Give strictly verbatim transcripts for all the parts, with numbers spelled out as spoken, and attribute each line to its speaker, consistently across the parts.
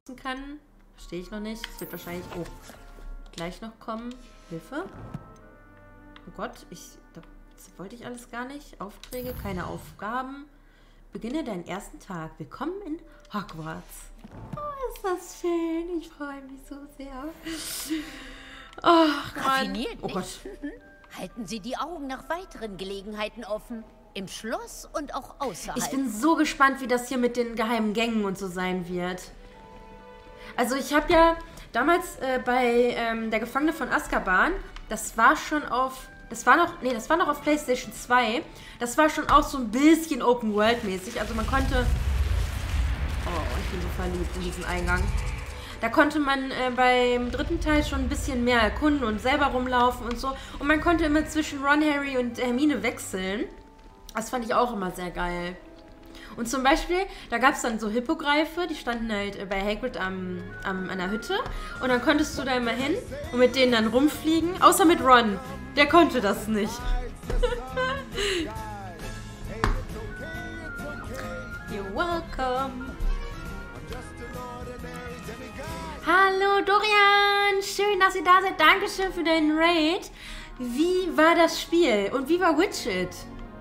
Speaker 1: kann. Verstehe ich noch nicht. Es wird wahrscheinlich oh, gleich noch kommen. Hilfe. Oh Gott, ich, das wollte ich alles gar nicht. Aufträge, keine Aufgaben. Beginne deinen ersten Tag. Willkommen in Hogwarts. Oh, ist das schön. Ich freue mich so sehr. Ach, Mann. Oh Gott.
Speaker 2: Halten Sie die Augen nach weiteren Gelegenheiten offen. Im Schloss und auch außerhalb.
Speaker 1: Ich bin so gespannt, wie das hier mit den geheimen Gängen und so sein wird. Also ich habe ja damals äh, bei ähm, der Gefangene von Azkaban, das war schon auf, das war noch, nee, das war noch auf PlayStation zwei. Das war schon auch so ein bisschen Open-World-mäßig. Also man konnte, oh, ich bin so verliebt in diesen Eingang. Da konnte man äh, beim dritten Teil schon ein bisschen mehr erkunden und selber rumlaufen und so. Und man konnte immer zwischen Ron, Harry und Hermine wechseln. Das fand ich auch immer sehr geil. Und zum Beispiel, da gab es dann so Hippogreife, die standen halt äh, bei Hagrid am, am, an der Hütte. Und dann konntest du da immer hin und mit denen dann rumfliegen. Außer mit Ron. Der konnte das nicht. You're welcome. Hallo Dorian, schön, dass ihr da seid. Dankeschön für deinen Raid. Wie war das Spiel? Und wie war Widget?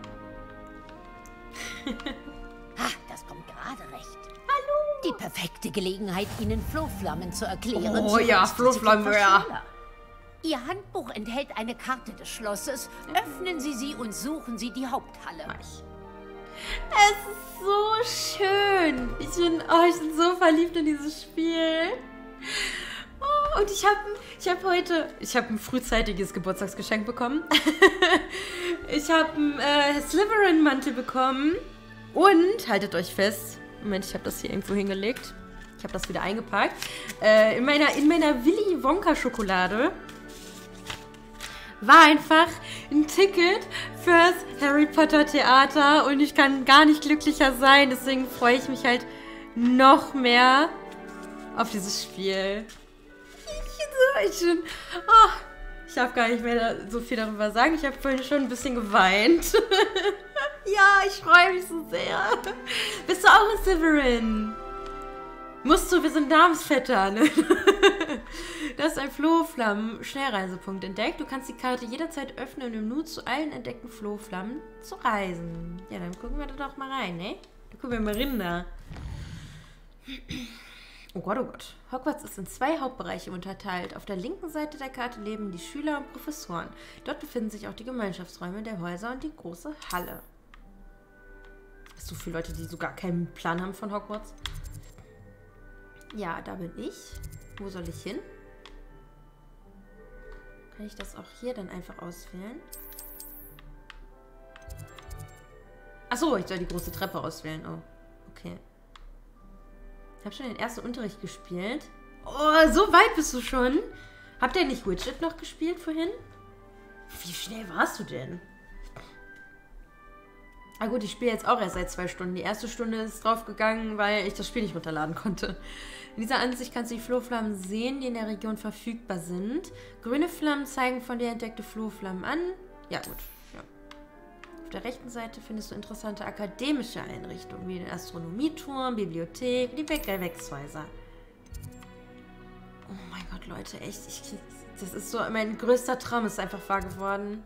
Speaker 2: Ha, das kommt gerade recht.
Speaker 1: Hallo.
Speaker 2: Die perfekte Gelegenheit, Ihnen Flohflammen zu erklären.
Speaker 1: Oh ja, Flohflammen, ja.
Speaker 2: Ihr Handbuch enthält eine Karte des Schlosses. Öffnen Sie sie und suchen Sie die Haupthalle.
Speaker 1: Es ist so schön. Ich bin, oh, ich bin so verliebt in dieses Spiel. Oh, und ich habe ich hab heute, ich habe ein frühzeitiges Geburtstagsgeschenk bekommen. Ich habe einen äh, Slytherin-Mantel bekommen. Und, haltet euch fest, Moment, ich habe das hier irgendwo hingelegt. Ich habe das wieder eingepackt. Äh, in meiner, in meiner Willy Wonka-Schokolade war einfach ein Ticket fürs Harry Potter Theater. Und ich kann gar nicht glücklicher sein. Deswegen freue ich mich halt noch mehr auf dieses Spiel. Ich, bin, oh, ich darf gar nicht mehr so viel darüber sagen. Ich habe vorhin schon ein bisschen geweint. Ja, ich freue mich so sehr. Bist du auch ein Slytherin? Musst du, wir sind Namensvetter, ne? Du hast ein Flohflammen-Schnellreisepunkt entdeckt. Du kannst die Karte jederzeit öffnen, um nur zu allen entdeckten Flohflammen zu reisen. Ja, dann gucken wir da doch mal rein, ne? Da gucken wir mal rein da. Oh Gott, oh Gott. Hogwarts ist in zwei Hauptbereiche unterteilt. Auf der linken Seite der Karte leben die Schüler und Professoren. Dort befinden sich auch die Gemeinschaftsräume der Häuser und die große Halle. Das ist so viele Leute, die so gar keinen Plan haben von Hogwarts. Ja, da bin ich. Wo soll ich hin? Kann ich das auch hier dann einfach auswählen? Achso, ich soll die große Treppe auswählen. Oh, okay. Ich habe schon den ersten Unterricht gespielt. Oh, so weit bist du schon. Habt ihr nicht Widget noch gespielt vorhin? Wie schnell warst du denn? Ah gut, ich spiele jetzt auch erst seit zwei Stunden. Die erste Stunde ist draufgegangen, weil ich das Spiel nicht runterladen konnte. In dieser Ansicht kannst du die Flohflammen sehen, die in der Region verfügbar sind. Grüne Flammen zeigen von dir entdeckte Flohflammen an. Ja gut. Ja. Auf der rechten Seite findest du interessante akademische Einrichtungen, wie den Astronomieturm, Bibliothek, die Gewächshäuser. Oh mein Gott, Leute, echt. Ich, das ist so, mein größter Traum ist einfach wahr geworden.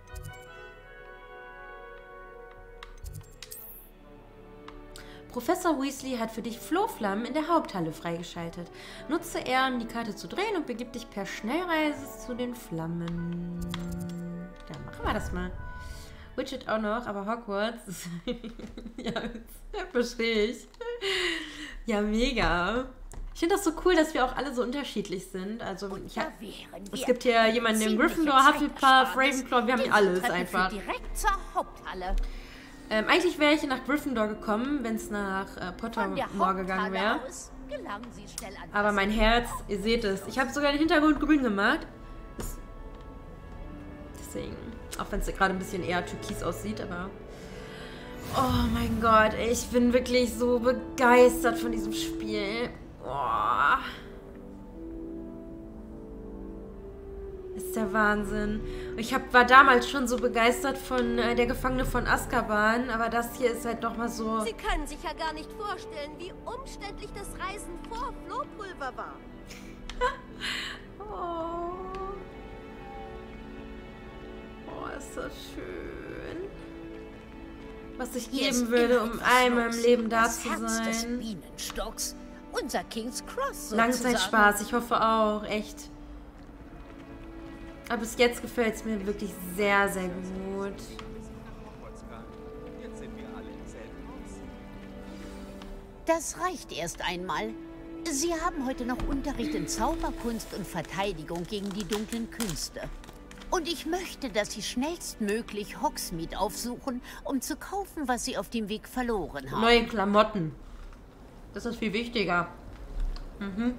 Speaker 1: Professor Weasley hat für dich Flohflammen in der Haupthalle freigeschaltet. Nutze er, um die Karte zu drehen und begib dich per Schnellreise zu den Flammen. Ja, machen wir das mal. Widget auch noch, aber Hogwarts. Ja, verstehe ich. Ja, mega. Ich finde das so cool, dass wir auch alle so unterschiedlich sind. Also, ich hab, es gibt hier jemanden in Gryffindor, Hufflepuff, Ravenclaw, wir haben alles einfach.
Speaker 2: Direkt zur Haupthalle.
Speaker 1: Ähm, eigentlich wäre ich nach Gryffindor gekommen, wenn es nach äh, Pottermore gegangen wäre. Aber mein Herz, ihr seht es. Ich habe sogar den Hintergrund grün gemacht. Das, deswegen, auch wenn es gerade ein bisschen eher türkis aussieht, aber... Oh mein Gott, ich bin wirklich so begeistert von diesem Spiel. Oh. Es ist der Wahnsinn. Ich hab, war damals schon so begeistert von äh, der Gefangene von Azkaban, aber das hier ist halt doch mal so...
Speaker 3: Sie können sich ja gar nicht vorstellen, wie umständlich das Reisen vor Flohpulver war.
Speaker 1: oh. oh, ist das schön. Was ich
Speaker 2: Hier
Speaker 1: geben
Speaker 2: ist
Speaker 1: würde,
Speaker 2: immer
Speaker 1: um
Speaker 2: etwas
Speaker 1: einmal
Speaker 2: los.
Speaker 1: im Leben da
Speaker 2: Das
Speaker 1: zu
Speaker 2: Herz des
Speaker 1: sein.
Speaker 2: Bienenstocks. Unser King's Cross sozusagen.
Speaker 1: Langzeitspaß, ich hoffe auch, echt. Aber bis jetzt gefällt es mir wirklich sehr, sehr gut.
Speaker 2: Das reicht erst einmal. Sie haben heute noch Unterricht in Zauberkunst und Verteidigung gegen die dunklen Künste. Und ich möchte, dass Sie schnellstmöglich Hogsmeade aufsuchen, um zu kaufen, was Sie auf dem Weg verloren haben.
Speaker 1: Neue Klamotten. Das ist viel wichtiger. Mhm.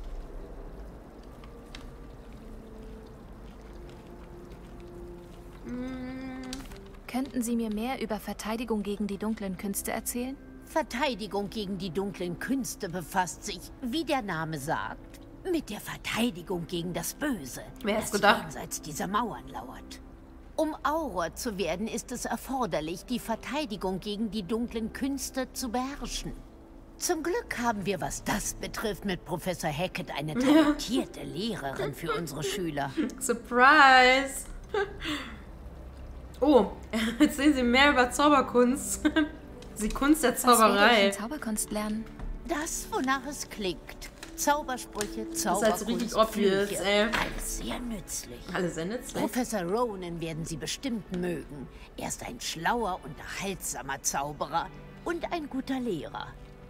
Speaker 4: Könnten Sie mir mehr über Verteidigung gegen die dunklen Künste erzählen?
Speaker 2: Verteidigung gegen die dunklen Künste befasst sich, wie der Name sagt, mit der Verteidigung gegen das Böse,
Speaker 1: Wer
Speaker 2: das
Speaker 1: hat's gedacht?
Speaker 2: jenseits dieser Mauern lauert. Um Auror zu werden, ist es erforderlich, die Verteidigung gegen die dunklen Künste zu beherrschen. Zum Glück haben wir, was das betrifft, mit Professor Hackett eine talentierte Lehrerin für unsere Schüler.
Speaker 1: Surprise! Oh, erzählen Sie mehr über Zauberkunst. Die Kunst der
Speaker 4: Was werde ich
Speaker 1: Zauberei.
Speaker 4: in Zauberkunst lernen?
Speaker 2: Das, wonach es klingt. Zaubersprüche,
Speaker 1: halt
Speaker 2: Zauberkunst,
Speaker 1: so richtig obvious,
Speaker 2: Flüche.
Speaker 1: ey.
Speaker 2: Alles sehr nützlich.
Speaker 1: Alle sehr nützlich.
Speaker 2: Professor Ronen werden Sie bestimmt mögen. Er ist ein schlauer, unterhaltsamer Zauberer und ein guter Lehrer.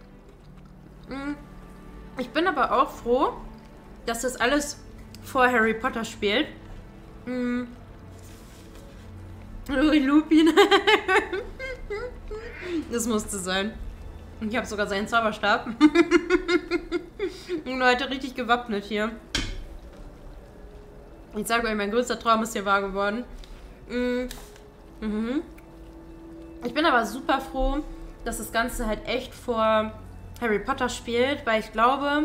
Speaker 1: Ich bin aber auch froh, dass das alles vor Harry Potter spielt. Mm. Louis Lupin. Das musste sein. Ich habe sogar seinen Zauberstab. Und Leute, richtig gewappnet hier. Ich sage euch, mein größter Traum ist hier wahr geworden. Mhm. Mhm. Ich bin aber super froh, dass das Ganze halt echt vor Harry Potter spielt, weil ich glaube,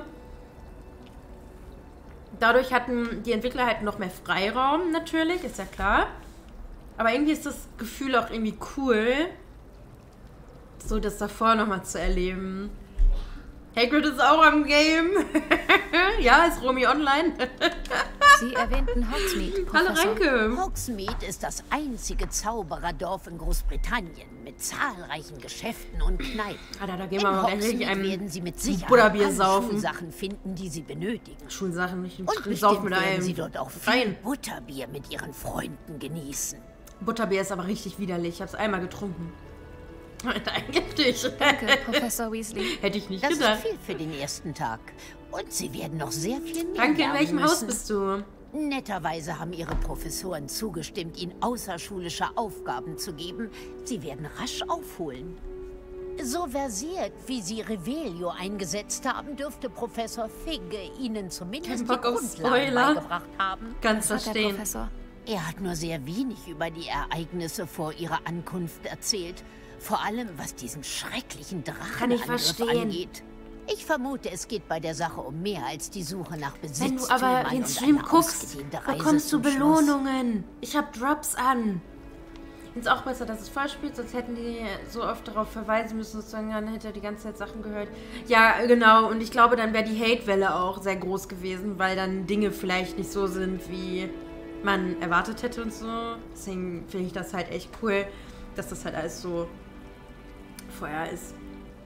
Speaker 1: dadurch hatten die Entwickler halt noch mehr Freiraum, natürlich, ist ja klar. Aber irgendwie ist das Gefühl auch irgendwie cool, so das davor nochmal zu erleben. Hagrid ist auch am Game. Ja, ist Romy online.
Speaker 4: Sie erwähnten Hogsmeade,
Speaker 1: Hallo
Speaker 4: Professor.
Speaker 1: Ranke.
Speaker 2: Hogsmeade ist das einzige Zaubererdorf in Großbritannien mit zahlreichen Geschäften und Kneipen.
Speaker 1: Alter, da gehen
Speaker 2: In
Speaker 1: wir mal endlich
Speaker 2: Hogsmeade
Speaker 1: einem
Speaker 2: werden Sie mit Sicherheit
Speaker 1: Butterbier
Speaker 2: alle
Speaker 1: saufen.
Speaker 2: Schulsachen finden, die Sie benötigen.
Speaker 1: Schulsachen, nicht
Speaker 2: Und
Speaker 1: sauf
Speaker 2: bestimmt
Speaker 1: mit
Speaker 2: werden
Speaker 1: einem
Speaker 2: Sie dort auch viel
Speaker 1: rein.
Speaker 2: Butterbier mit Ihren Freunden genießen.
Speaker 1: Butterbier ist aber richtig widerlich. Ich hab's einmal getrunken. Eigentlich.
Speaker 4: Danke, Professor Weasley.
Speaker 1: Hätte ich nicht
Speaker 2: Das ist
Speaker 1: gedacht.
Speaker 2: viel für den ersten Tag. Und Sie werden noch sehr viel mehr
Speaker 1: Danke, in
Speaker 2: lernen
Speaker 1: welchem Haus
Speaker 2: müssen.
Speaker 1: bist du?
Speaker 2: Netterweise haben Ihre Professoren zugestimmt, Ihnen außerschulische Aufgaben zu geben. Sie werden rasch aufholen. So versiert, wie Sie Revelio eingesetzt haben, dürfte Professor Figge Ihnen zumindest die
Speaker 1: Kein Bock auf
Speaker 2: Grundlagen
Speaker 1: Spoiler.
Speaker 2: beigebracht haben.
Speaker 1: Ganz
Speaker 4: Was hat der
Speaker 1: verstehen.
Speaker 4: Professor?
Speaker 2: Er hat nur sehr wenig über die Ereignisse vor Ihrer Ankunft erzählt. Vor allem, was diesen schrecklichen
Speaker 1: Kann ich
Speaker 2: Drachenangriff
Speaker 1: verstehen.
Speaker 2: angeht. Ich vermute, es geht bei der Sache um mehr als die Suche nach
Speaker 1: Wenn
Speaker 2: Besitztümern
Speaker 1: du aber den
Speaker 2: und
Speaker 1: Stream
Speaker 2: eine
Speaker 1: guckst,
Speaker 2: ausgedehnte Reise
Speaker 1: bekommst du
Speaker 2: zum Schloss.
Speaker 1: Belohnungen. Ich hab Drops an. Ist auch besser, dass es vorspielt, sonst hätten die so oft darauf verweisen müssen, sozusagen, dann hätte er die ganze Zeit Sachen gehört. Ja, genau. Und ich glaube, dann wäre die Hate-Welle auch sehr groß gewesen, weil dann Dinge vielleicht nicht so sind, wie man erwartet hätte und so. Deswegen finde ich das halt echt cool, dass das halt alles so vorher ist.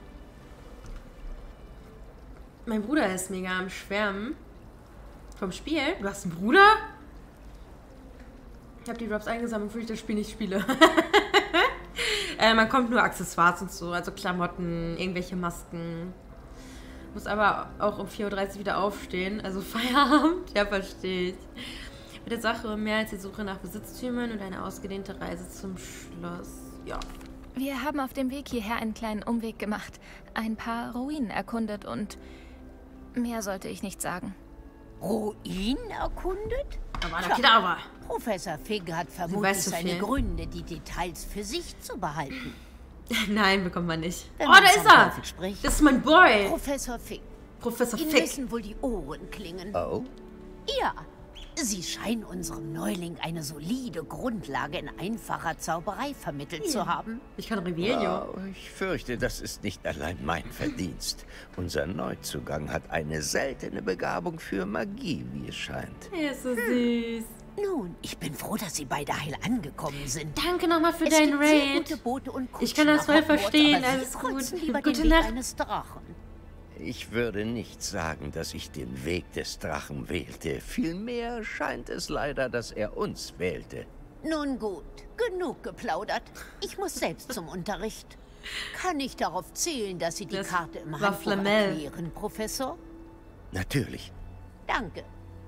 Speaker 1: Mein Bruder ist mega am Schwärmen. Vom Spiel? Du hast einen Bruder? Ich habe die Drops eingesammelt, obwohl ich das Spiel nicht spiele. äh, man kommt nur Accessoires und so, also Klamotten, irgendwelche Masken. Muss aber auch um vier Uhr dreißig wieder aufstehen, also Feierabend. Ja, verstehe ich. Mit der Sache mehr als die Suche nach Besitztümern und eine ausgedehnte Reise zum Schloss. Ja.
Speaker 4: Wir haben auf dem Weg hierher einen kleinen Umweg gemacht, ein paar Ruinen erkundet und mehr sollte ich nicht sagen.
Speaker 2: Ruinen erkundet?
Speaker 1: Aber
Speaker 2: Tja,
Speaker 1: Kedavra.
Speaker 2: Professor Figge hat vermutlich
Speaker 1: weißt so
Speaker 2: seine
Speaker 1: viel.
Speaker 2: Gründe, die Details für sich zu behalten.
Speaker 1: Nein, bekommt man nicht.
Speaker 2: Wenn
Speaker 1: Oh,
Speaker 2: man
Speaker 1: da
Speaker 2: vom
Speaker 1: ist er!
Speaker 2: Teufel spricht.
Speaker 1: Das ist mein Boy!
Speaker 2: Professor Figge,
Speaker 1: Professor
Speaker 2: Ihnen
Speaker 1: Fick.
Speaker 2: müssen wohl die Ohren klingen.
Speaker 5: Oh?
Speaker 2: Ja, Sie scheinen unserem Neuling eine solide Grundlage in einfacher Zauberei vermittelt
Speaker 1: Ja.
Speaker 2: zu haben.
Speaker 1: Ich kann Revelio.
Speaker 5: Ja, ich fürchte, das ist nicht allein mein Verdienst. Unser Neuzugang hat eine seltene Begabung für Magie, wie es scheint.
Speaker 1: Er ist so süß.
Speaker 2: Nun, ich bin froh, dass Sie beide heil angekommen sind.
Speaker 1: Danke nochmal für
Speaker 2: Es
Speaker 1: deinen
Speaker 2: gibt sehr
Speaker 1: Raid.
Speaker 2: gute Boote und Kutschen
Speaker 1: Ich kann das
Speaker 2: nach
Speaker 1: voll
Speaker 2: Hogwarts,
Speaker 1: verstehen,
Speaker 2: aber Sie
Speaker 1: alles
Speaker 2: kreuzen
Speaker 1: gut.
Speaker 2: lieber
Speaker 1: Gute
Speaker 2: den Weg
Speaker 1: Nacht.
Speaker 2: eines Drachen.
Speaker 5: Ich würde nicht sagen, dass ich den Weg des Drachen wählte. Vielmehr scheint es leider, dass er uns wählte.
Speaker 2: Nun gut, genug geplaudert. Ich muss selbst zum Unterricht. Kann ich darauf zählen, dass Sie die
Speaker 1: Das
Speaker 2: Karte im
Speaker 1: war
Speaker 2: Handbuch
Speaker 1: Flamel.
Speaker 2: erklären, Professor?
Speaker 5: Natürlich.
Speaker 2: Danke.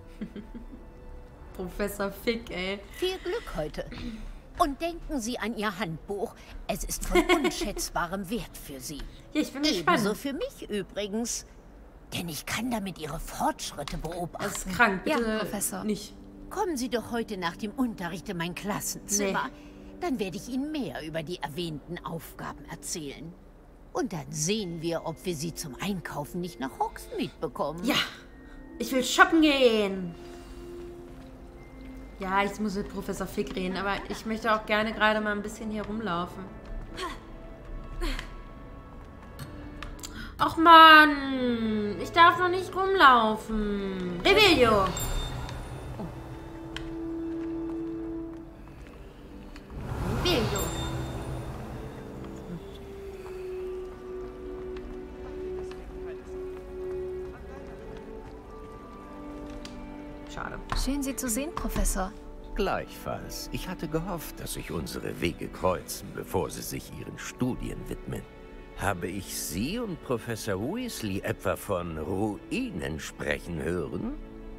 Speaker 1: Professor Fick, ey.
Speaker 2: Viel Glück heute. Und denken Sie an Ihr Handbuch. Es ist von unschätzbarem Wert für Sie.
Speaker 1: Ja, ich bin
Speaker 2: Ebenso
Speaker 1: gespannt.
Speaker 2: für mich übrigens. Denn ich kann damit Ihre Fortschritte
Speaker 1: Er
Speaker 2: beobachten.
Speaker 1: ist krank, bitte
Speaker 4: Ja, Professor.
Speaker 1: nicht.
Speaker 2: Kommen Sie doch heute nach dem Unterricht in mein Klassenzimmer. Dann werde ich Ihnen mehr über die erwähnten Aufgaben erzählen. Und dann sehen wir, ob wir Sie zum Einkaufen nicht nach Hogsmeade bekommen.
Speaker 1: Ja, ich will shoppen gehen. Ja, ich muss mit Professor Fick reden, aber ich möchte auch gerne gerade mal ein bisschen hier rumlaufen. Ach Mann, ich darf noch nicht rumlaufen. Revelio. Oh. Revelio. Schade.
Speaker 4: Schön, Sie zu sehen, Professor.
Speaker 5: Gleichfalls. Ich hatte gehofft, dass sich unsere Wege kreuzen, bevor Sie sich Ihren Studien widmen. Habe ich Sie und Professor Weasley etwa von Ruinen sprechen hören?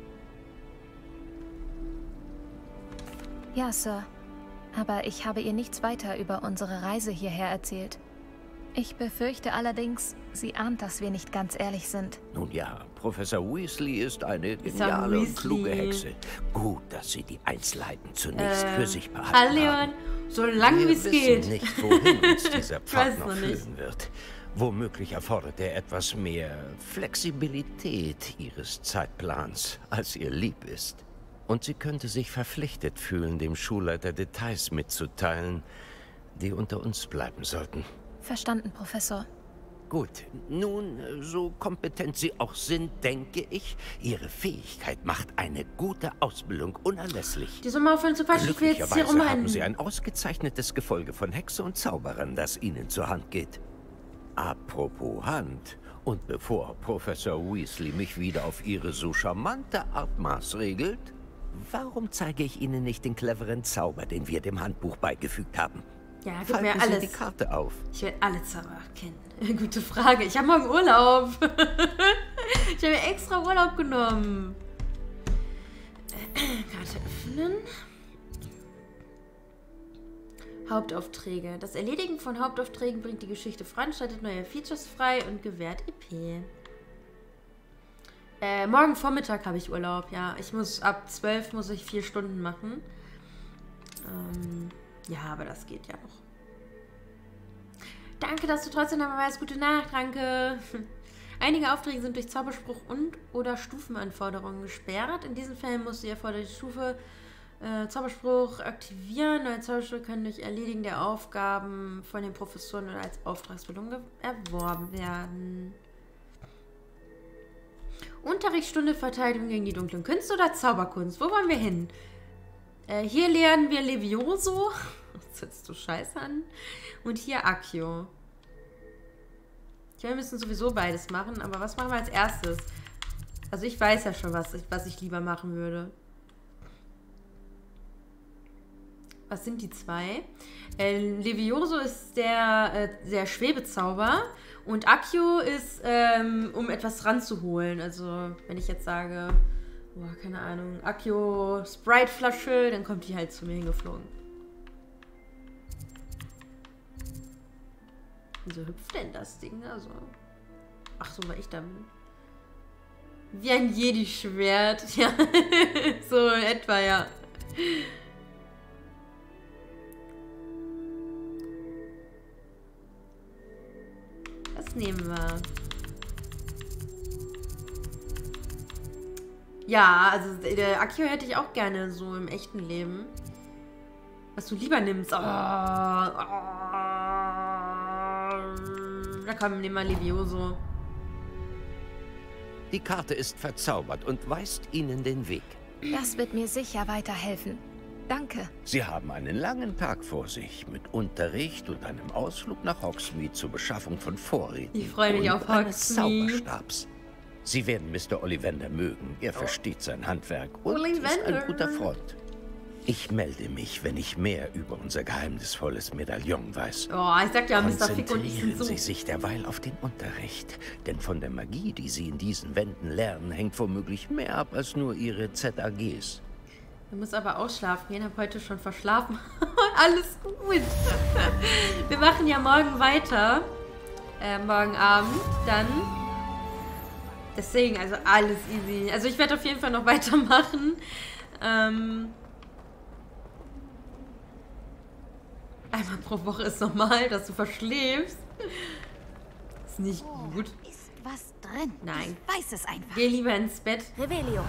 Speaker 4: Ja, Sir. Aber ich habe ihr nichts weiter über unsere Reise hierher erzählt. Ich befürchte allerdings, sie ahnt, dass wir nicht ganz ehrlich sind.
Speaker 5: Nun ja, Professor Weasley ist eine
Speaker 1: Ist er
Speaker 5: geniale und
Speaker 1: Weasley?
Speaker 5: kluge Hexe. Gut, dass Sie die Einzelheiten zunächst
Speaker 1: Ähm,
Speaker 5: für sich behalten
Speaker 1: Hallo, Leon.
Speaker 5: haben.
Speaker 1: So lang wie
Speaker 5: Wir
Speaker 1: es
Speaker 5: wissen
Speaker 1: geht.
Speaker 5: nicht, wohin uns dieser
Speaker 1: Ich
Speaker 5: Pfad
Speaker 1: weiß
Speaker 5: noch
Speaker 1: noch nicht.
Speaker 5: führen wird. Womöglich erfordert er etwas mehr Flexibilität Ihres Zeitplans, als ihr lieb ist. Und sie könnte sich verpflichtet fühlen, dem Schulleiter Details mitzuteilen, die unter uns bleiben sollten.
Speaker 4: Verstanden, Professor.
Speaker 5: Gut, nun, so kompetent Sie auch sind, denke ich, Ihre Fähigkeit macht eine gute Ausbildung unerlässlich.
Speaker 1: Die sollen mal aufhören zu quatschen. Ich will jetzt hier
Speaker 5: Glücklicherweise haben
Speaker 1: rumrennen.
Speaker 5: Sie ein ausgezeichnetes Gefolge von Hexe und Zauberern, das Ihnen zur Hand geht. Apropos Hand, und bevor Professor Weasley mich wieder auf Ihre so charmante Art maßregelt, warum zeige ich Ihnen nicht den cleveren Zauber, den wir dem Handbuch beigefügt haben?
Speaker 1: Ja, gib
Speaker 5: Falten
Speaker 1: mir
Speaker 5: Sie
Speaker 1: alles.
Speaker 5: die Karte auf.
Speaker 1: Ich werde alle Zauber kennen. Gute Frage. Ich habe morgen Urlaub. Ich habe mir extra Urlaub genommen. Karte öffnen. Hauptaufträge. Das Erledigen von Hauptaufträgen bringt die Geschichte voran, schaltet neue Features frei und gewährt E P. Äh, morgen Vormittag habe ich Urlaub, ja. Ich muss ab zwölf muss ich vier Stunden machen. Ähm, ja, aber das geht ja noch. Danke, dass du trotzdem dabei warst. Gute Nacht, danke. Einige Aufträge sind durch Zauberspruch und oder Stufenanforderungen gesperrt. In diesen Fällen musst du die erforderliche Stufe äh, Zauberspruch aktivieren. Neue Zaubersprüche können durch Erledigen der Aufgaben von den Professoren oder als Auftragsbelohnung erworben werden. Unterrichtsstunde Verteidigung gegen die dunklen Künste oder Zauberkunst? Wo wollen wir hin? Äh, hier lernen wir Levioso. Das hört sich so scheiße an. Und hier Accio. Ich meine, wir müssen sowieso beides machen, aber was machen wir als erstes? Also ich weiß ja schon, was ich, was ich lieber machen würde. Was sind die zwei? Äh, Levioso ist der, äh, der Schwebezauber und Accio ist, ähm, um etwas ranzuholen. Also wenn ich jetzt sage, boah, keine Ahnung, Accio Sprite-Flasche, dann kommt die halt zu mir hingeflogen. Wieso hüpft denn das Ding da so? Ach so, war ich da. Wie ein Jedi-Schwert. Ja, so in etwa, ja. Das nehmen wir. Ja, also der Akio hätte ich auch gerne so im echten Leben. Was du lieber nimmst. Oh, oh. Da komm, nimm mal Levioso.
Speaker 5: Die Karte ist verzaubert und weist Ihnen den Weg.
Speaker 4: Das wird mir sicher weiterhelfen. Danke.
Speaker 5: Sie haben einen langen Tag vor sich mit Unterricht und einem Ausflug nach Hogsmeade zur Beschaffung von Vorräten.
Speaker 1: Ich freue mich
Speaker 5: und
Speaker 1: auf
Speaker 5: eines
Speaker 1: Hogsmeade.
Speaker 5: Zauberstabs. Sie werden Mister Ollivander mögen. Er versteht sein Handwerk und
Speaker 1: Ollivander.
Speaker 5: ist ein guter Freund. Ich melde mich, wenn ich mehr über unser geheimnisvolles Medaillon weiß.
Speaker 1: Oh, ich sag ja, Mister Fick und ich sind
Speaker 5: Konzentrieren
Speaker 1: so...
Speaker 5: Sie sich derweil auf den Unterricht. Denn von der Magie, die Sie in diesen Wänden lernen, hängt womöglich mehr ab als nur Ihre Z A Gs.
Speaker 1: Ich muss aber ausschlafen gehen, habe heute schon verschlafen. Alles gut. Wir machen ja morgen weiter. Äh, morgen Abend. Dann. Deswegen, also alles easy. Also ich werde auf jeden Fall noch weitermachen. Ähm... Einmal pro Woche ist normal, dass du verschläfst. Ist nicht gut.
Speaker 2: Ist was drin?
Speaker 1: Nein.
Speaker 2: Ich weiß es einfach.
Speaker 1: Geh lieber ins Bett.
Speaker 2: Revelio.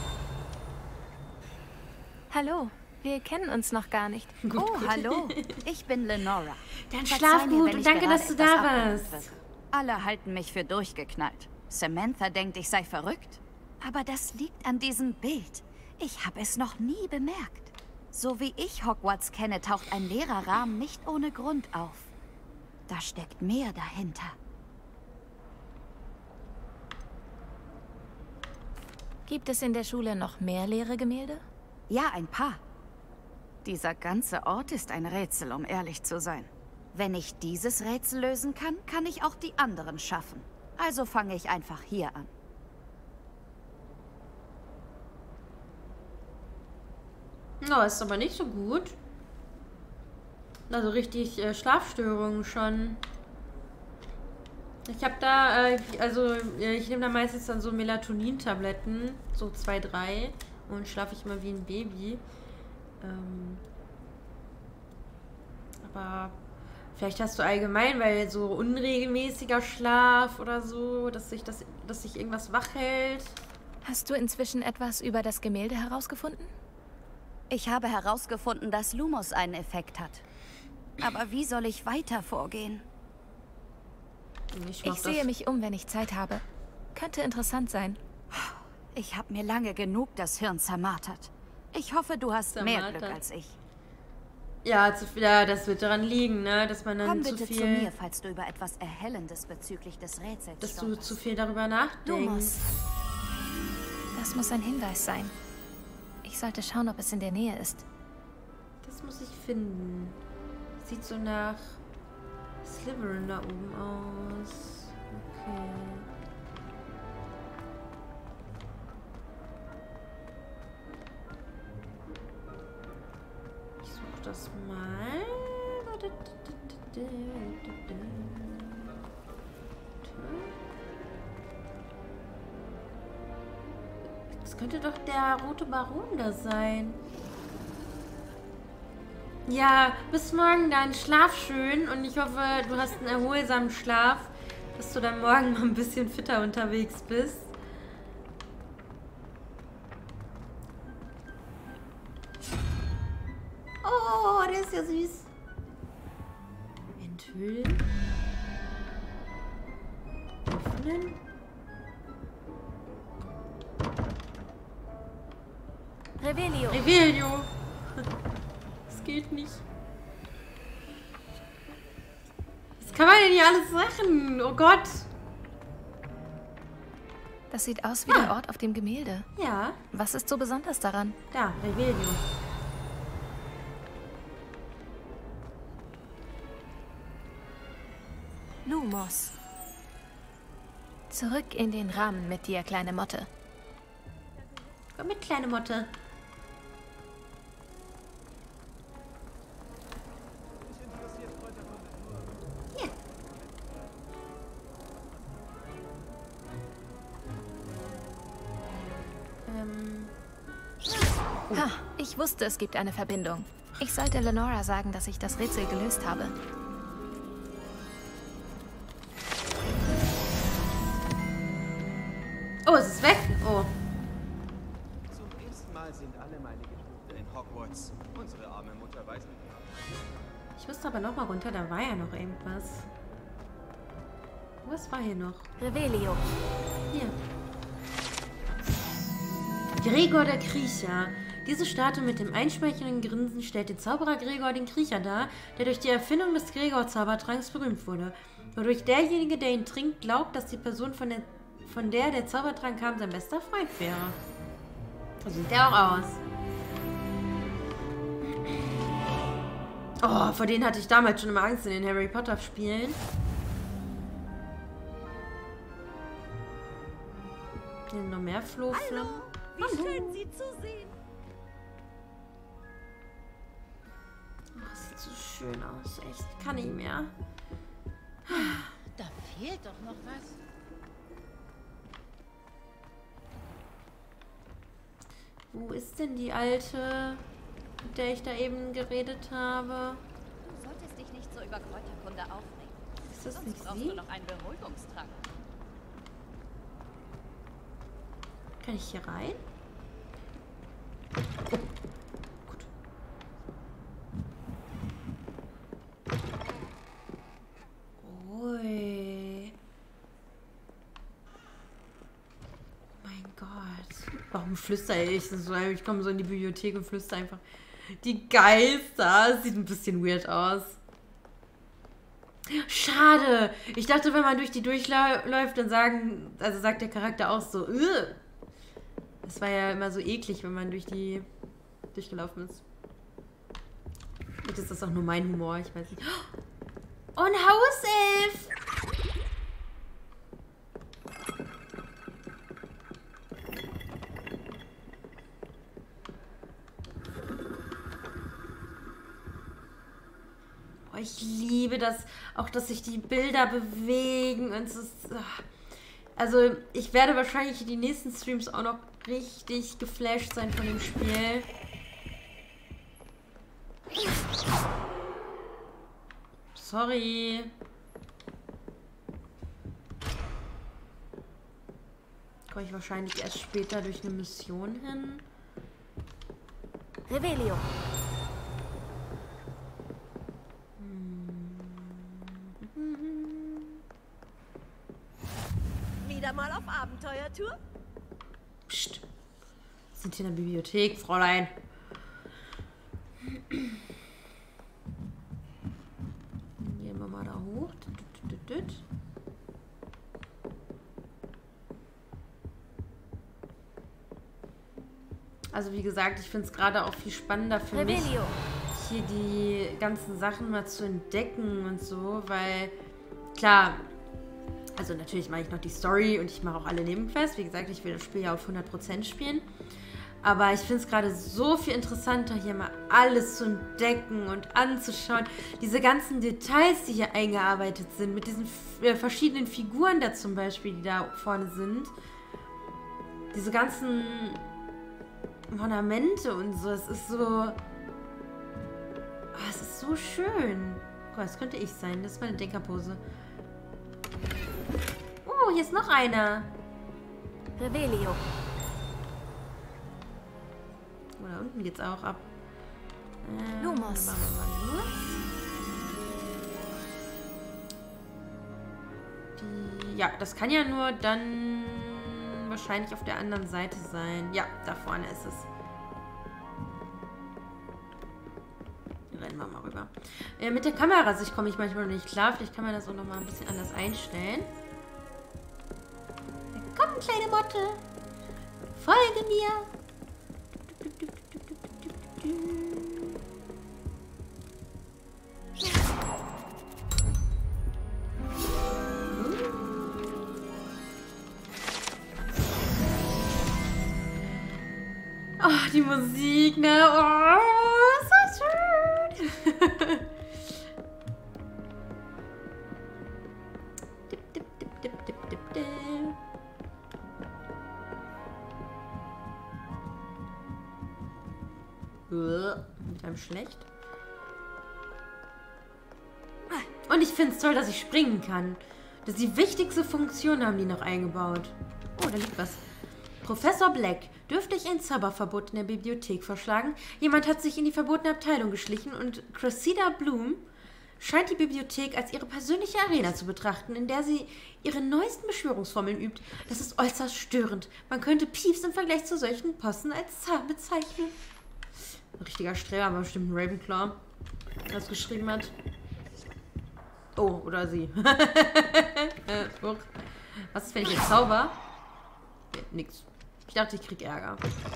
Speaker 4: Hallo, wir kennen uns noch gar nicht.
Speaker 1: Gut,
Speaker 2: Oh,
Speaker 1: gut.
Speaker 2: hallo. Ich bin Lenora.
Speaker 1: Dann
Speaker 2: Verzeih
Speaker 1: schlaf
Speaker 2: mir,
Speaker 1: gut
Speaker 2: wenn
Speaker 1: und
Speaker 2: ich
Speaker 1: danke,
Speaker 2: gerade
Speaker 1: dass du
Speaker 2: etwas
Speaker 1: da
Speaker 2: abgelenkt
Speaker 1: warst.
Speaker 2: wirke. Alle halten mich für durchgeknallt. Samantha denkt, ich sei verrückt. Aber das liegt an diesem Bild. Ich habe es noch nie bemerkt. So wie ich Hogwarts kenne, taucht ein leerer Rahmen nicht ohne Grund auf. Da steckt mehr dahinter.
Speaker 4: Gibt es in der Schule noch mehr leere Gemälde?
Speaker 2: Ja, ein paar. Dieser ganze Ort ist ein Rätsel, um ehrlich zu sein. Wenn ich dieses Rätsel lösen kann, kann ich auch die anderen schaffen. Also fange ich einfach hier an.
Speaker 1: Ja, ist aber nicht so gut. Also richtig äh, Schlafstörungen schon. Ich habe da, äh, also äh, ich nehme da meistens dann so Melatonin-Tabletten, so zwei, drei, und schlafe ich immer wie ein Baby. Ähm, aber vielleicht hast du allgemein, weil so unregelmäßiger Schlaf oder so, dass sich das, dass sich irgendwas wach hält.
Speaker 4: Hast du inzwischen etwas über das Gemälde herausgefunden?
Speaker 2: Ich habe herausgefunden, dass Lumos einen Effekt hat. Aber wie soll ich weiter vorgehen?
Speaker 1: Ich, mach
Speaker 4: Ich sehe
Speaker 1: das.
Speaker 4: mich um, wenn ich Zeit habe. Könnte interessant sein.
Speaker 2: Ich habe mir lange genug das Hirn zermartert. Ich hoffe, du hast mehr
Speaker 1: Zermartert.
Speaker 2: Glück als ich.
Speaker 1: Ja, zu, ja, das wird daran liegen, ne, dass man dann
Speaker 2: Komm
Speaker 1: zu
Speaker 2: bitte
Speaker 1: viel,
Speaker 2: zu mir, falls du über etwas Erhellendes bezüglich des Rätsels
Speaker 1: dass du
Speaker 2: stolperst.
Speaker 1: zu viel darüber nachdenkst.
Speaker 2: Lumos.
Speaker 4: Das muss ein Hinweis sein. Ich sollte schauen, ob es in der Nähe ist.
Speaker 1: Das muss ich finden. Sieht so nach Slytherin da oben aus. Okay. Ich suche das mal. Das könnte doch der rote Baron da sein. Ja, bis morgen dann. Schlaf schön und ich hoffe, du hast einen erholsamen Schlaf, dass du dann morgen mal ein bisschen fitter unterwegs bist. Oh, der ist ja süß. Enthüllen. Öffnen.
Speaker 2: Revelio.
Speaker 1: Revelio. Das geht nicht. Was kann man denn hier alles machen? Oh Gott.
Speaker 4: Das sieht aus wie der Ort auf dem Gemälde.
Speaker 1: Ja,
Speaker 4: Was ist so besonders daran?
Speaker 1: da, Revelio.
Speaker 2: Lumos.
Speaker 4: Zurück in den Rahmen mit dir, kleine Motte.
Speaker 1: Komm mit, kleine Motte. Hier. Ähm,
Speaker 4: Ha, ich wusste, es gibt eine Verbindung. Ich sollte Lenora sagen, dass ich das Rätsel gelöst habe.
Speaker 1: oh, es ist weg. Oh.
Speaker 6: sind alle meine Geschwister in Hogwarts. Unsere arme Mutter weiß nicht.
Speaker 1: Ich müsste aber noch mal runter, da war ja noch irgendwas. Was war hier noch?
Speaker 3: Revelio.
Speaker 1: Hier. Gregor der Kriecher. Diese Statue mit dem einschmeichelnden Grinsen stellt den Zauberer Gregor den Kriecher dar, der durch die Erfindung des Gregor-Zaubertranks berühmt wurde. Wodurch derjenige, der ihn trinkt, glaubt, dass die Person, von der, von der der Zaubertrank kam, sein bester Freund wäre. So sieht der auch aus. Oh, vor denen hatte ich damals schon immer Angst in den Harry Potter Spielen. Hier sind noch mehr Flohflammen.
Speaker 3: Wie Hallo. Schön, Sie zu sehen.
Speaker 1: Oh, sieht so schön aus. Echt, kann nicht mehr.
Speaker 2: Da fehlt doch noch was.
Speaker 1: Wo ist denn die alte, mit der ich da eben geredet habe?
Speaker 7: Du solltest dich nicht so über Kräuterkunde aufregen.
Speaker 1: Ist das
Speaker 7: Sonst
Speaker 1: nicht
Speaker 7: brauchst
Speaker 1: sie?
Speaker 7: du noch einen Beruhigungstrank.
Speaker 1: Kann ich hier rein? Oh, gut. Ui. Oh mein Gott. Warum flüstere ich so? Ich komme so in die Bibliothek und flüstere einfach. Die Geister. Sieht ein bisschen weird aus. Schade. Ich dachte, wenn man durch die durchläuft, dann sagen, also sagt der Charakter auch so, Ugh. Das war ja immer so eklig, wenn man durch die durchgelaufen ist. Vielleicht ist das auch nur mein Humor, ich weiß nicht. Oh, ein Hauself! Oh, ich liebe das, auch dass sich die Bilder bewegen und es ist... Also, ich werde wahrscheinlich in die nächsten Streams auch noch richtig geflasht sein von dem Spiel. Sorry. Komme ich wahrscheinlich erst später durch eine Mission hin.
Speaker 3: Revelio. Wieder mal auf Abenteuertour?
Speaker 1: Psst. Wir sind hier in der Bibliothek, Fräulein. Gehen wir mal da hoch. Also wie gesagt, ich finde es gerade auch viel spannender für mich, hier die ganzen Sachen mal zu entdecken und so, weil klar, also natürlich mache ich noch die Story und ich mache auch alle Nebenquests. Wie gesagt, ich will das Spiel ja auf hundert Prozent spielen. Aber ich finde es gerade so viel interessanter, hier mal alles zu entdecken und anzuschauen. Diese ganzen Details, die hier eingearbeitet sind, mit diesen äh, verschiedenen Figuren da zum Beispiel, die da vorne sind. Diese ganzen Ornamente und so. Es ist so... Oh, es ist so schön. Guck, das könnte ich sein. Das ist meine Denkerpose. Oh, hier ist noch einer.
Speaker 3: Revelio.
Speaker 1: Oh, da unten geht's auch ab. Ähm,
Speaker 3: Lumos.
Speaker 1: Machen wir mal Lumos. Die, ja, das kann ja nur dann wahrscheinlich auf der anderen Seite sein. Ja, da vorne ist es. Rennen wir mal rüber. Äh, mit der Kamerasicht komme ich manchmal noch nicht klar. Vielleicht kann man das auch noch mal ein bisschen anders einstellen. Komm, kleine Motte. Folge mir. Oh, die Musik, ne? Oh, so schön. dip, dip, dip, dip, dip, dip, dip. Mit einem schlecht. Und ich finde es toll, dass ich springen kann. Das ist die wichtigste Funktion, haben die noch eingebaut. Oh, da liegt was. Professor Black, dürfte ich ein Zauberverbot in der Bibliothek vorschlagen? Jemand hat sich in die verbotene Abteilung geschlichen und Cressida Bloom scheint die Bibliothek als ihre persönliche Arena zu betrachten, in der sie ihre neuesten Beschwörungsformeln übt. Das ist äußerst störend. Man könnte Peeves im Vergleich zu solchen Posten als zahm bezeichnen. Ein richtiger Streber, aber bestimmt ein Ravenclaw, der das geschrieben hat. Oh, oder sie. äh, Was ist, wenn ich jetzt zauber? Nee, nix. Ich dachte, ich krieg Ärger.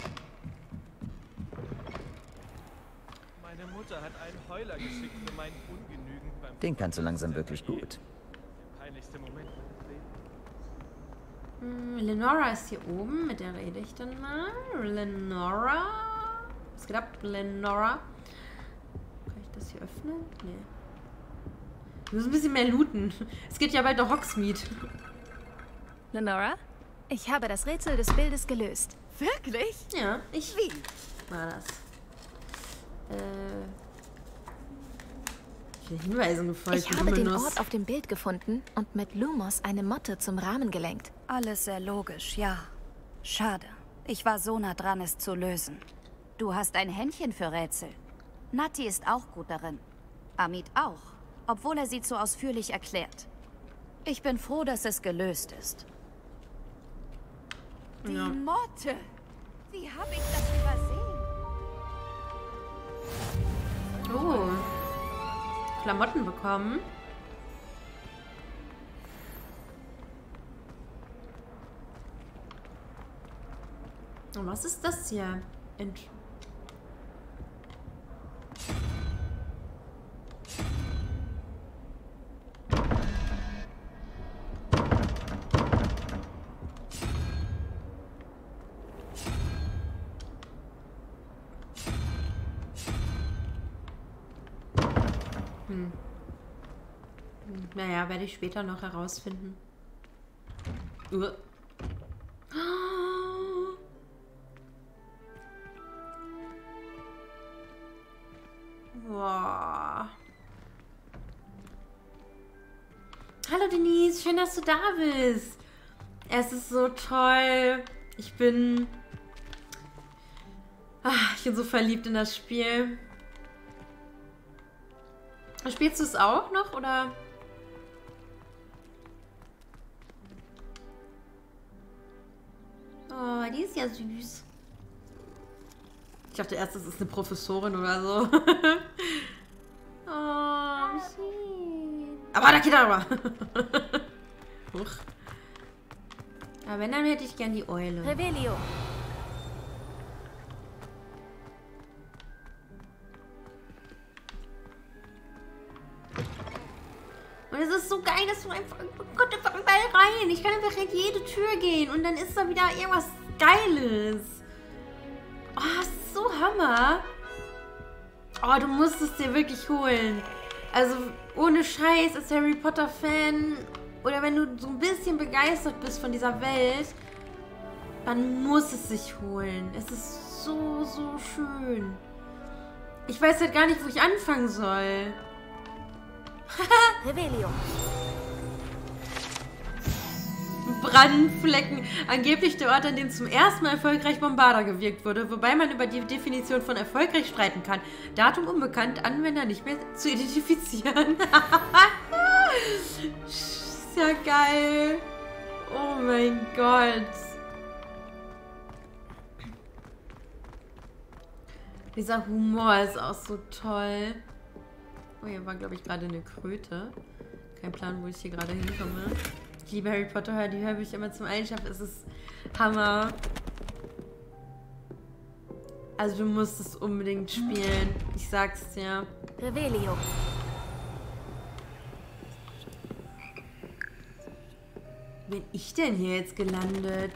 Speaker 6: Meine Mutter hat einen Heuler geschickt für mein Ungenügen beim...
Speaker 8: Den kannst du langsam wirklich gut.
Speaker 6: Der peinlichste Moment meines Lebens.
Speaker 1: Hm, Lenora ist hier oben. Mit der rede ich dann mal. Lenora. Was geht ab, Lenora? Kann ich das hier öffnen? Nee. Wir müssen ein bisschen mehr looten. Es geht ja bald nach Hogsmeade.
Speaker 4: Lenora, ich habe das Rätsel des Bildes gelöst.
Speaker 2: Wirklich?
Speaker 1: Ja, ich
Speaker 2: Wie?
Speaker 1: war das. Äh. Ich bin Hinweisen gefolgt.
Speaker 4: Ich habe den Ort auf dem Bild gefunden und mit Lumos eine Motte zum Rahmen gelenkt.
Speaker 9: Alles sehr logisch, ja. Schade. Ich war so nah dran, es zu lösen.
Speaker 7: Du hast ein Händchen für Rätsel. Nati ist auch gut darin. Amit auch, obwohl er sie zu ausführlich erklärt. Ich bin froh, dass es gelöst ist.
Speaker 2: Die
Speaker 1: Ja.
Speaker 2: Motte. Wie habe ich das übersehen?
Speaker 1: Oh. Klamotten bekommen. Und was ist das hier? Ent Hm. Hm, Naja, werde ich später noch herausfinden. Uh. Boah. Hallo Denise, schön, dass du da bist. Es ist so toll. Ich bin... Ach, ich bin so verliebt in das Spiel. Spielst du es auch noch, oder? Oh, die ist ja süß. Ich dachte erst, das ist eine Professorin oder so. Oh, schön. Aber da geht aber. Huch. Aber wenn, dann hätte ich gern die Eule.
Speaker 9: Revelio.
Speaker 1: Und es ist so geil, dass du einfach... Oh Gott, einfach überall rein. Ich kann einfach in jede Tür gehen und dann ist da wieder irgendwas Geiles. Oh, das ist so Hammer. Oh, du musst es dir wirklich holen. Also, ohne Scheiß als Harry Potter Fan oder wenn du so ein bisschen begeistert bist von dieser Welt, man muss es sich holen. Es ist so, so schön. Ich weiß halt gar nicht, wo ich anfangen soll.
Speaker 9: Revelio.
Speaker 1: Brandflecken. Angeblich der Ort, an dem zum ersten Mal erfolgreich Bombarder gewirkt wurde, wobei man über die Definition von erfolgreich streiten kann. Datum unbekannt, Anwender nicht mehr zu identifizieren. Ist ja geil. Oh mein Gott. Dieser Humor ist auch so toll. Oh, hier war, glaube ich, gerade eine Kröte. Kein Plan, wo ich hier gerade hinkomme. Ich liebe Harry Potter, die höre ich immer zum Einschlafen. Es ist Hammer. Also du musst es unbedingt spielen. Ich sag's dir.
Speaker 9: Revelio.
Speaker 1: Bin ich denn hier jetzt gelandet?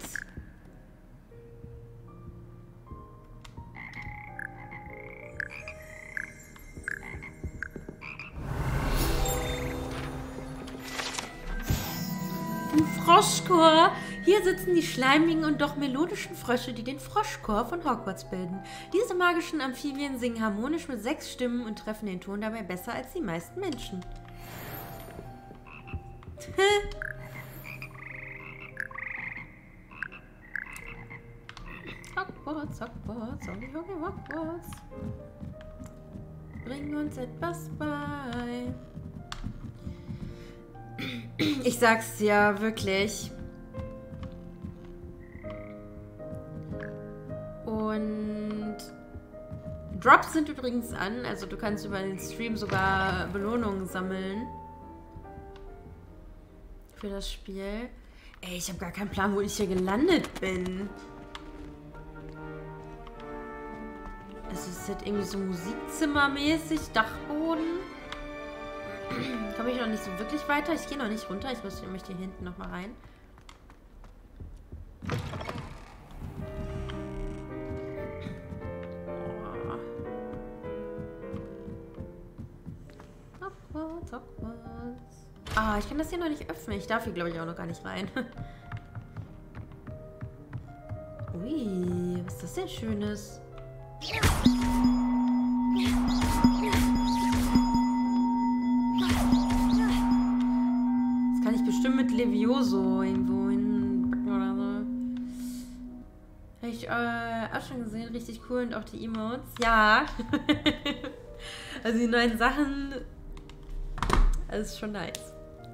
Speaker 1: Froschchor. Hier sitzen die schleimigen und doch melodischen Frösche, die den Froschchor von Hogwarts bilden. Diese magischen Amphibien singen harmonisch mit sechs Stimmen und treffen den Ton dabei besser als die meisten Menschen. Hogwarts, Hogwarts, Only Hogwarts. Bring uns etwas bei. Ich sag's dir, wirklich. Und Drops sind übrigens an, also du kannst über den Stream sogar Belohnungen sammeln. Für das Spiel. Ey, ich habe gar keinen Plan, wo ich hier gelandet bin. Also es ist halt irgendwie so Musikzimmermäßig, Dachboden. Komme ich noch nicht so wirklich weiter. Ich gehe noch nicht runter. Ich, muss, ich möchte hier hinten noch mal rein. Hogwarts, Hogwarts. Ah, ich kann das hier noch nicht öffnen. Ich darf hier, glaube ich, auch noch gar nicht rein. Ui, was ist das denn Schönes? Das kann ich bestimmt mit Levioso irgendwo hinpacken oder so. Habe ich äh, auch schon gesehen. Richtig cool. Und auch die Emotes. Ja. Also die neuen Sachen. Das ist schon nice.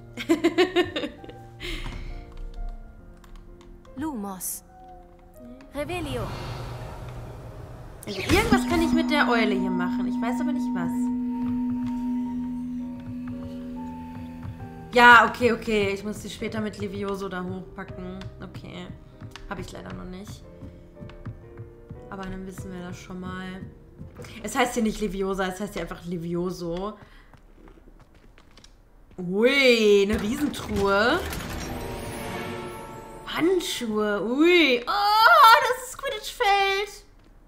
Speaker 9: Lumos. Revelio.
Speaker 1: Also irgendwas kann ich mit der Eule hier machen. Ich weiß aber nicht was. Ja, okay, okay. Ich muss sie später mit Levioso da hochpacken. Okay. Habe ich leider noch nicht. Aber dann wissen wir das schon mal. Es heißt hier nicht Leviosa, es heißt hier einfach Levioso. Ui, eine Riesentruhe. Handschuhe. Ui. Oh, das ist Quidditch-Feld.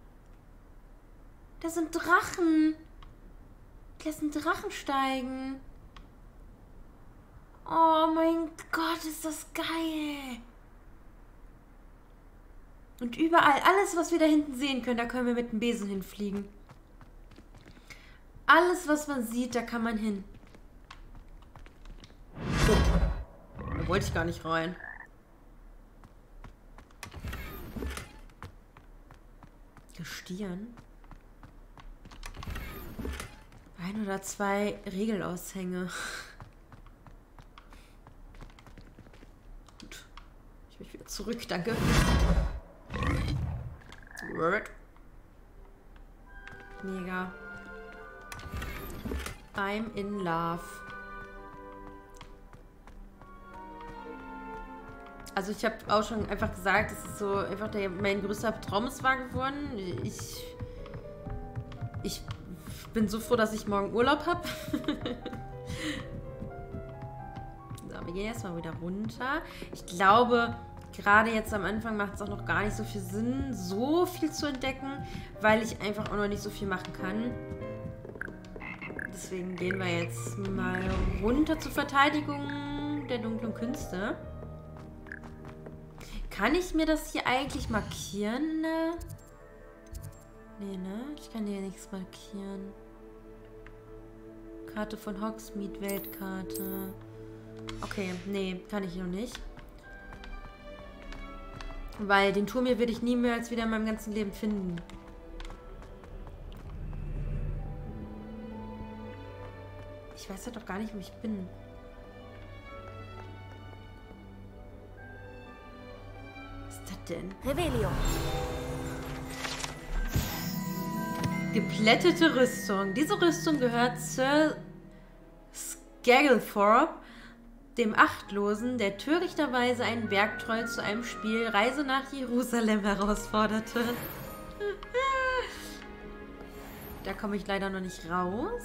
Speaker 1: Das sind Drachen. Lassen Drachen steigen. Oh mein Gott, ist das geil. Und überall, alles, was wir da hinten sehen können, da können wir mit dem Besen hinfliegen. Alles, was man sieht, da kann man hin. Oh, da wollte ich gar nicht rein. Gestirn. Ein oder zwei Regelaushänge. Gut. Ich mich wieder zurück, danke. Word. Mega. I'm in love. Also ich habe auch schon einfach gesagt, das ist so einfach der, mein größter Traum ist wahr geworden. Ich, ich bin so froh, dass ich morgen Urlaub habe. So, wir gehen erstmal wieder runter. Ich glaube, gerade jetzt am Anfang macht es auch noch gar nicht so viel Sinn, so viel zu entdecken, weil ich einfach auch noch nicht so viel machen kann. Deswegen gehen wir jetzt mal runter zur Verteidigung der dunklen Künste. Kann ich mir das hier eigentlich markieren? Ne? Nee, ne? Ich kann hier nichts markieren. Karte von Hogsmeade, Weltkarte. Okay, nee, kann ich noch nicht. Weil den Turm hier würde ich niemals wieder in meinem ganzen Leben finden. Ich weiß halt doch gar nicht, wo ich bin. Was ist das denn?
Speaker 9: Revelio.
Speaker 1: Geplättete Rüstung. Diese Rüstung gehört Sir Skagglethorpe, dem Achtlosen, der törichterweise einen Bergtroll zu einem Spiel Reise nach Jerusalem herausforderte. Da komme ich leider noch nicht raus.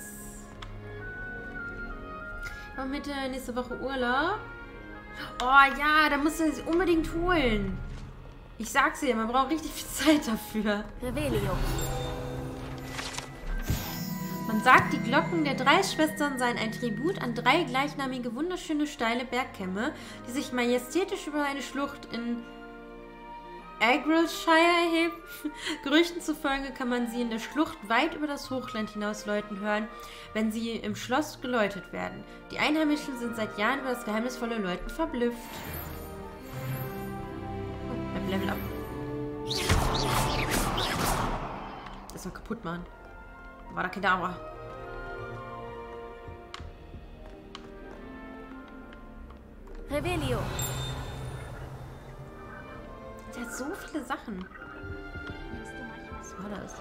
Speaker 1: Aber mit der nächste Woche Urlaub. Oh ja, da musst du sie unbedingt holen. Ich sag's dir, man braucht richtig viel Zeit dafür.
Speaker 9: Revelio.
Speaker 1: Man sagt, die Glocken der drei Schwestern seien ein Tribut an drei gleichnamige, wunderschöne, steile Bergkämme, die sich majestätisch über eine Schlucht in Argyllshire erhebt. Gerüchten zufolge kann man sie in der Schlucht weit über das Hochland hinaus läuten hören, wenn sie im Schloss geläutet werden. Die Einheimischen sind seit Jahren über das geheimnisvolle Läuten verblüfft. Oh, Level up. Erstmal kaputt machen. War da Kedavra.
Speaker 9: Revelio.
Speaker 1: Der hat so viele Sachen. Was war das?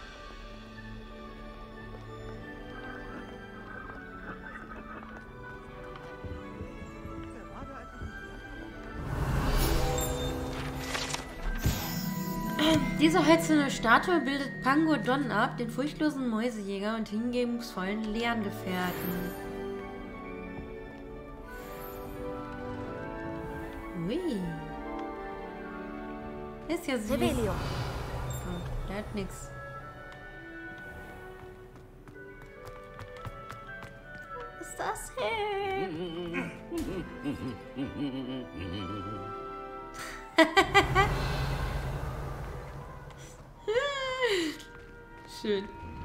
Speaker 1: Diese hölzerne Statue bildet Pango Don ab, den furchtlosen Mäusejäger und hingebungsvollen Lehrgefährten. Ui. Ist ja süß.
Speaker 9: Revelio.
Speaker 1: Oh, der hat nix. Was ist das hin? Schön.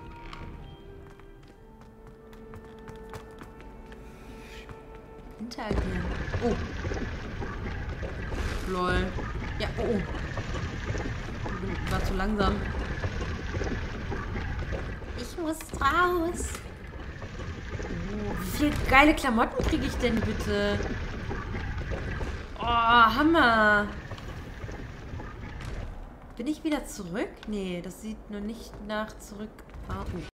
Speaker 1: Interagieren. Oh. Lol. Ja, oh, oh. War zu langsam. Ich muss raus. Oh, wie viele geile Klamotten kriege ich denn bitte? Oh, Hammer. Bin ich wieder zurück? Nee, das sieht nur nicht nach zurück. Ah, oh.